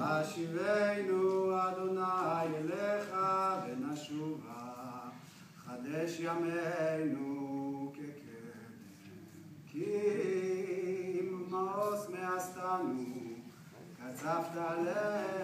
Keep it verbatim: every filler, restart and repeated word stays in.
השיבנו אדוני אליך ונשובה, חדש ימינו כקדם. כי אם מאוס מאסתנו, קצפת עלינו